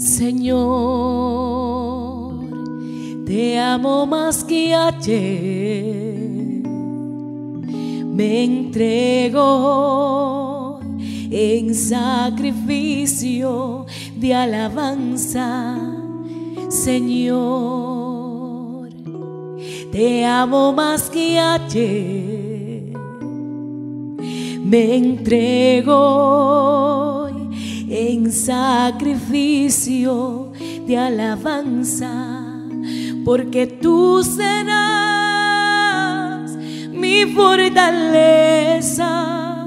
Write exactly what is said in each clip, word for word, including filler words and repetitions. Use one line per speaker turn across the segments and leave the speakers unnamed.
Señor, te amo más que ayer. Me entrego en sacrificio de alabanza. Señor, te amo más que ayer. Me entrego en sacrificio de alabanza, porque tú serás mi fortaleza,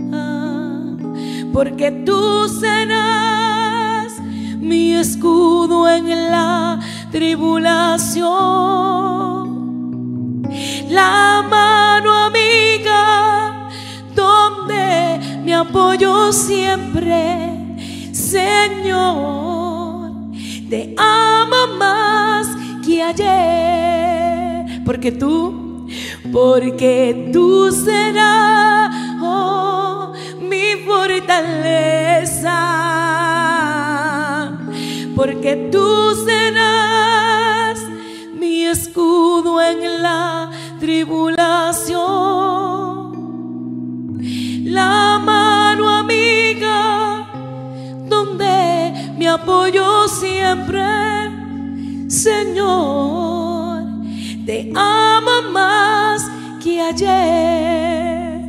porque tú serás mi escudo en la tribulación, la mano amiga donde me apoyo siempre. Señor, te amo más que ayer, porque tú, porque tú serás, oh, mi fortaleza, porque tú serás mi escudo en la tribulación, la mano amiga donde me apoyo siempre. Señor, te amo más que ayer.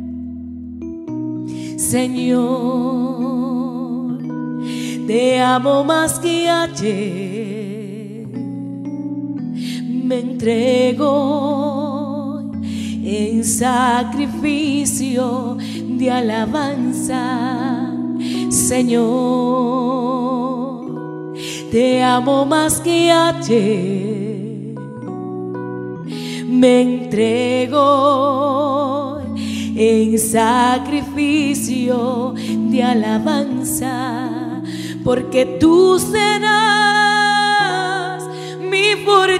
Señor, te amo más que ayer. Me entrego en sacrificio de alabanza. Señor, te amo más que ayer. Me entrego en sacrificio de alabanza, porque tú serás mi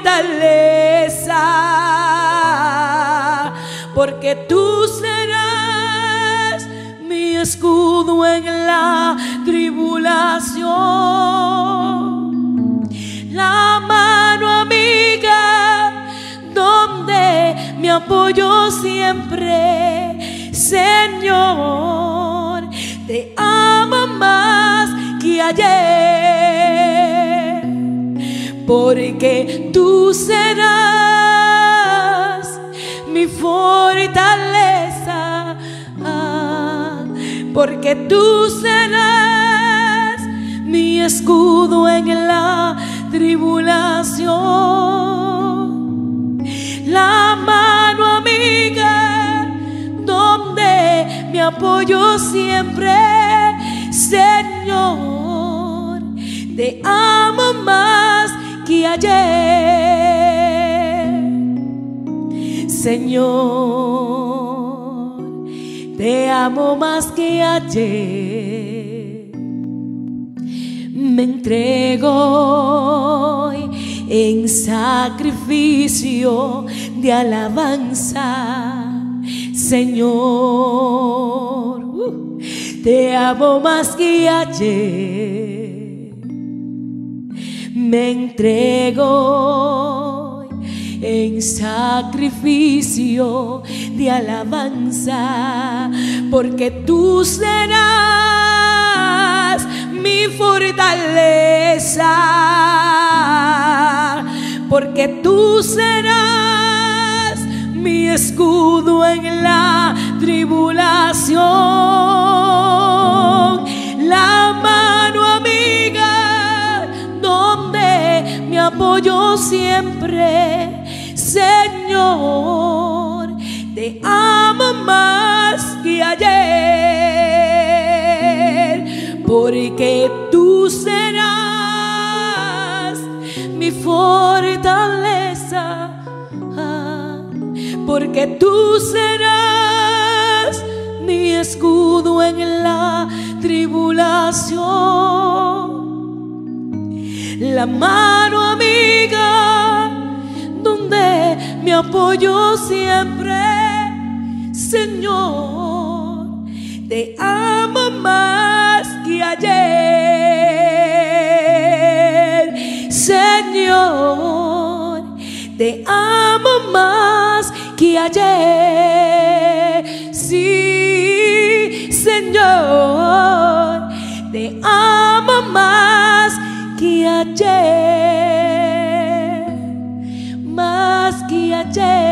fortaleza, porque tú serás mi escudo en la tribulación, la mano amiga donde me apoyo siempre. Señor, te amo más que ayer, porque tú serás mi fortaleza, porque tú serás mi escudo en la tribulación, la mano amiga donde me apoyo siempre. Señor, te amo más que ayer. Señor, te amo más que ayer. Me entrego en sacrificio de alabanza. Señor, uh, te amo más que ayer. Me entrego en sacrificio de alabanza, porque tú serás mi fortaleza, porque tú serás mi escudo en la tribulación, la mano amiga donde me apoyo siempre. Señor, te amo más que ayer, porque tú serás mi fortaleza, porque tú serás mi escudo en la tribulación, la mano amiga donde me apoyo siempre. Señor, te amo más que ayer. te amo más que ayer. Sí, Señor, te amo más que ayer, más que ayer.